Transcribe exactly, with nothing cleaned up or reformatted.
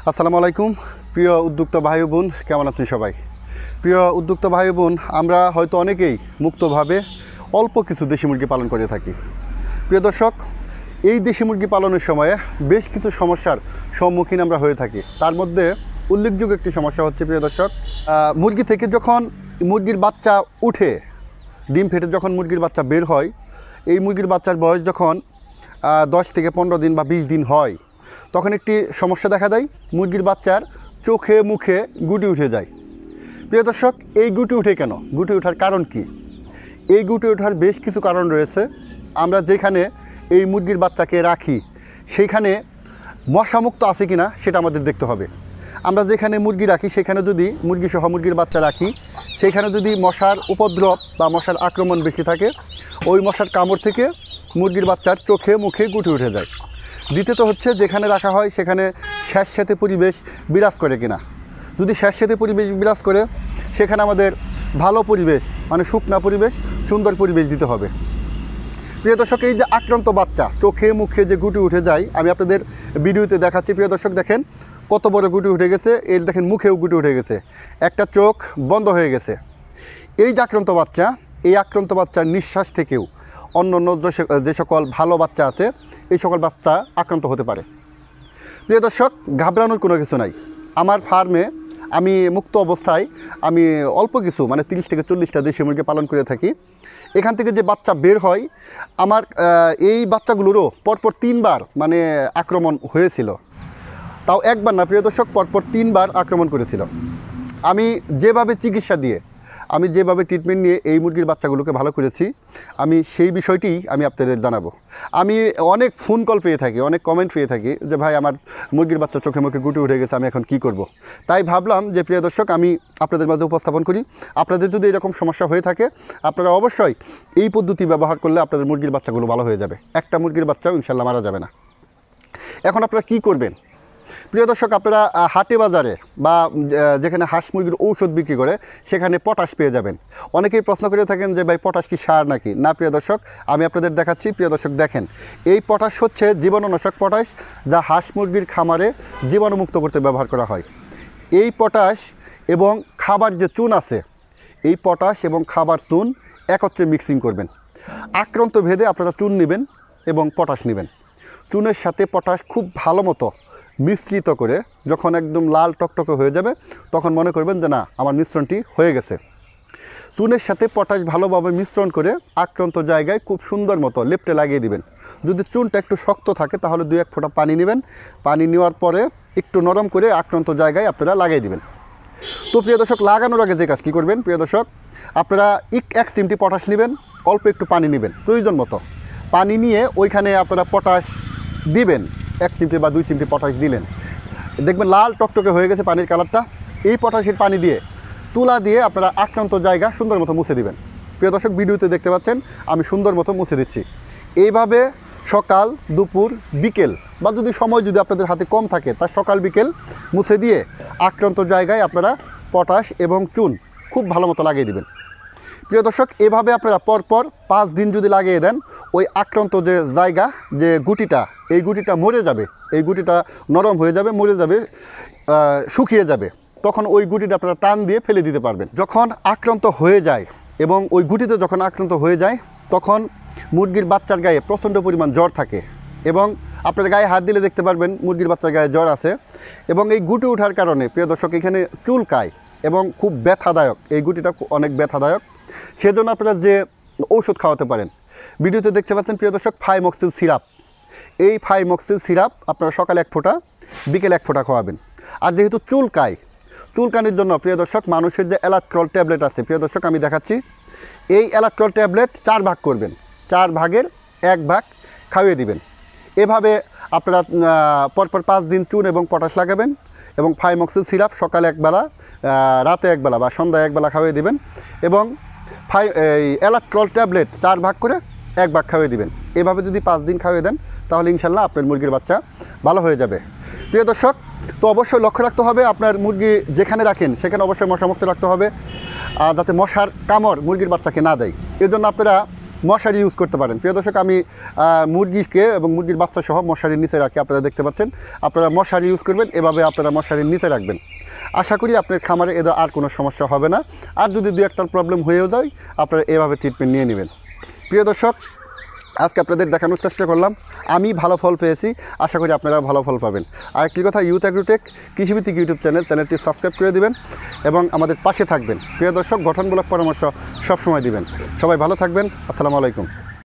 আসসালামু আলাইকুম প্রিয় উদ্যোক্তা ভাই বোন, কেমন আছেন সবাই? প্রিয় উদ্যোক্তা ভাই বোন, আমরা হয়তো অনেকেই মুক্তভাবে অল্প কিছু দেশি মুরগি পালন করে থাকি। প্রিয় দর্শক, এই দেশি মুরগি পালনের সময়ে বেশ কিছু সমস্যার সম্মুখীন আমরা হয়ে থাকি। তার মধ্যে উল্লেখযোগ্য একটি সমস্যা হচ্ছে, প্রিয় দর্শক, মুরগি থেকে যখন মুরগির বাচ্চা উঠে, ডিম ফেটে যখন মুরগির বাচ্চা বের হয়, এই মুরগির বাচ্চার বয়স যখন দশ থেকে পনেরো দিন বা বিশ দিন হয়, তখন একটি সমস্যা দেখা দেয়। মুরগির বাচ্চার চোখে মুখে গুটি উঠে যায়। প্রিয় দর্শক, এই গুটি উঠে কেন? গুটি ওঠার কারণ কি? এই গুটি ওঠার বেশ কিছু কারণ রয়েছে। আমরা যেখানে এই মুরগির বাচ্চাকে রাখি সেইখানে মশামুক্ত আছে কিনা সেটা আমাদের দেখতে হবে। আমরা যেখানে মুরগি রাখি সেখানে যদি মুরগি সহ মুরগির বাচ্চা রাখি, সেখানে যদি মশার উপদ্রব বা মশার আক্রমণ বেশি থাকে, ওই মশার কামড় থেকে মুরগির বাচ্চার চোখে মুখে গুটি উঠে যায়। দ্বিতীয়ত হচ্ছে, যেখানে রাখা হয় সেখানে স্যাঁতস্যাঁতে পরিবেশ বিরাজ করে কিনা। যদি স্যাঁতস্যাঁতে পরিবেশ বিরাজ করে, সেখানে আমাদের ভালো পরিবেশ, মানে শুকনা পরিবেশ, সুন্দর পরিবেশ দিতে হবে। প্রিয় দর্শক, এই যে আক্রান্ত বাচ্চা চোখে মুখে যে গুটি উঠে যায়, আমি আপনাদের ভিডিওতে দেখাচ্ছি। প্রিয় দর্শক, দেখেন কত বড় গুটি উঠে গেছে। এর দেখেন মুখেও গুটি উঠে গেছে, একটা চোখ বন্ধ হয়ে গেছে। এই যে আক্রান্ত বাচ্চা, এই আক্রান্ত বাচ্চার নিঃশ্বাস থেকেও অন্য অন্য যে সকল ভালো বাচ্চা আছে, এই সকল বাচ্চা আক্রান্ত হতে পারে। প্রিয় দর্শক, ঘাবড়ানোর কোনো কিছু নাই। আমার ফার্মে আমি মুক্ত অবস্থায় আমি অল্প কিছু, মানে তিরিশ থেকে চল্লিশটা দেশি মুরগি পালন করে থাকি। এখান থেকে যে বাচ্চা বের হয়, আমার এই বাচ্চাগুলোরও পরপর তিনবার মানে আক্রমণ হয়েছিল। তাও একবার না প্রিয় দর্শক, পরপর তিনবার আক্রমণ করেছিল। আমি যেভাবে চিকিৎসা দিয়ে, আমি যেভাবে ট্রিটমেন্ট নিয়ে এই মুরগির বাচ্চাগুলোকে ভালো করেছি, আমি সেই বিষয়টি আমি আপনাদের জানাবো। আমি অনেক ফোন কল পেয়ে থাকি, অনেক কমেন্ট পেয়ে থাকি যে ভাই, আমার মুরগির বাচ্চা চোখে মুখে গুটি উঠে গেছে, আমি এখন কি করব। তাই ভাবলাম যে প্রিয় দর্শক, আমি আপনাদের মাঝে উপস্থাপন করি। আপনাদের যদি এরকম সমস্যা হয়ে থাকে, আপনারা অবশ্যই এই পদ্ধতি ব্যবহার করলে আপনাদের মুরগির বাচ্চাগুলো ভালো হয়ে যাবে। একটা মুরগির বাচ্চাও ইনশাল্লাহ মারা যাবে না। এখন আপনারা কি করবেন? প্রিয় দর্শক, আপনারা হাটে বাজারে বা যেখানে হাঁস মুরগির ঔষধ বিক্রি করে সেখানে পটাশ পেয়ে যাবেন। অনেকেই প্রশ্ন করে থাকেন যে ভাই, পটাশ কি সার নাকি? না প্রিয় দর্শক, আমি আপনাদের দেখাচ্ছি। প্রিয় দর্শক, দেখেন, এই পটাশ হচ্ছে জীবাণুনাশক পটাশ, যা হাঁস মুরগির খামারে জীবাণুমুক্ত করতে ব্যবহার করা হয়। এই পটাশ এবং খাবার যে চুন আছে, এই পটাশ এবং খাবার চুন একত্রে মিক্সিং করবেন। আক্রান্ত ভেদে আপনারা চুন নেবেন এবং পটাশ নেবেন। চুনের সাথে পটাশ খুব ভালো মতো মিশ্রিত করে যখন একদম লাল টকটকে হয়ে যাবে, তখন মনে করবেন যে না, আমার মিশ্রণটি হয়ে গেছে। চুনের সাথে পটাশ ভালোভাবে মিশ্রণ করে আক্রান্ত জায়গায় খুব সুন্দর মতো লেপটে লাগিয়ে দিবেন। যদি চুনটা একটু শক্ত থাকে, তাহলে দুই এক ফোঁটা পানি নেবেন। পানি নেওয়ার পরে একটু নরম করে আক্রান্ত জায়গায় আপনারা লাগিয়ে দিবেন। তো প্রিয় দর্শক, লাগানোর আগে যে কাজ কী করবেন, প্রিয় দর্শক, আপনারা এক চিমটি পটাশ নেবেন, অল্প একটু পানি নেবেন, প্রয়োজন মতো পানি নিয়ে ওইখানে আপনারা পটাশ দিবেন। এক চিমটি বা দুই চিমটি পটাশ দিলেন, দেখবেন লাল টকটকে হয়ে গেছে পানির কালারটা। এই পটাশের পানি দিয়ে তুলা দিয়ে আপনারা আক্রান্ত জায়গা সুন্দর মতো মুছে দিবেন। প্রিয় দর্শক, ভিডিওতে দেখতে পাচ্ছেন আমি সুন্দর মতো মুছে দিচ্ছি। এইভাবে সকাল, দুপুর, বিকেল, বা যদি সময় যদি আপনাদের হাতে কম থাকে, তা সকাল বিকেল মুছে দিয়ে আক্রান্ত জায়গায় আপনারা পটাশ এবং চুন খুব ভালো মতো লাগিয়ে দিবেন। প্রিয় দর্শক, এভাবে আপনারা পরপর পাঁচ দিন যদি লাগিয়ে দেন, ওই আক্রান্ত যে জায়গা, যে গুটিটা, এই গুটিটা মরে যাবে, এই গুটিটা নরম হয়ে যাবে, মরে যাবে, শুকিয়ে যাবে। তখন ওই গুটিটা আপনারা টান দিয়ে ফেলে দিতে পারবেন। যখন আক্রান্ত হয়ে যায় এবং ওই গুটিতে যখন আক্রান্ত হয়ে যায়, তখন মুরগির বাচ্চার গায়ে প্রচণ্ড পরিমাণ জ্বর থাকে এবং আপনার গায়ে হাত দিলে দেখতে পারবেন মুরগির বাচ্চার গায়ে জ্বর আছে। এবং এই গুটি ওঠার কারণে প্রিয় দর্শক, এখানে চুলকায় এবং খুব ব্যথাদায়ক, এই গুটিটা অনেক ব্যথাদায়ক। সেজন্য আপনারা যে ঔষধ খাওয়াতে পারেন, ভিডিওতে দেখতে পাচ্ছেন প্রিয় দর্শক, ফাইমক্সিল সিরাপ। এই ফাইমক্সিল সিরাপ আপনারা সকালে এক ফোঁটা, বিকেলে এক ফোঁটা খাওয়াবেন। আর যেহেতু চুলকায়, চুলকানির জন্য প্রিয় দর্শক, মানুষের যে অ্যালাট্রল ট্যাবলেট আছে, প্রিয় দর্শক আমি দেখাচ্ছি, এই অ্যালাট্রল ট্যাবলেট চার ভাগ করবেন, চার ভাগের এক ভাগ খাইয়ে দিবেন। এভাবে আপনারা পরপর পাঁচ দিন চুন এবং পটাশ লাগাবেন এবং ফাইমক্সিল সিরাপ সকালে একবেলা, রাতে একবেলা বা সন্ধ্যায় একবেলা খাইয়ে দিবেন। এবং ফাই এই অ্যালাট্রল ট্যাবলেট চার ভাগ করে এক ভাগ খাইয়ে দিবেন। এভাবে যদি পাঁচ দিন খাইয়ে দেন, তাহলে ইনশাল্লাহ আপনার মুরগির বাচ্চা ভালো হয়ে যাবে। প্রিয় দর্শক, তো অবশ্যই লক্ষ্য রাখতে হবে, আপনার মুরগি যেখানে রাখেন সেখানে অবশ্যই মশামুক্ত রাখতে হবে, যাতে মশার কামড় মুরগির বাচ্চাকে না দেয়। এর জন্য আপনারা মশারি ইউজ করতে পারেন। প্রিয় দর্শক, আমি মুরগিকে এবং মুরগির বাচ্চা সহ মশারির নিচে রাখি, আপনারা দেখতে পাচ্ছেন। আপনারা মশারি ইউজ করবেন, এভাবে আপনারা মশারির নিচে রাখবেন। আশা করি আপনার খামারে এদের আর কোনো সমস্যা হবে না। আর যদি দু একটা প্রবলেম হয়েও যায়, আপনারা এভাবে ট্রিটমেন্ট নিয়ে নেবেন। প্রিয় দর্শক, আজকে আপনাদের দেখানোর চেষ্টা করলাম, আমি ভালো ফল পেয়েছি, আশা করি আপনারা ভালো ফল পাবেন। আর একটি কথা, ইউথ অ্যাগ্রোটেক কৃষিভিত্তিক ইউটিউব চ্যানেল চ্যানেলটি সাবস্ক্রাইব করে দিবেন এবং আমাদের পাশে থাকবেন। প্রিয় দর্শক, গঠনমূলক পরামর্শ সবসময় দিবেন। সবাই ভালো থাকবেন। আসসালামু আলাইকুম।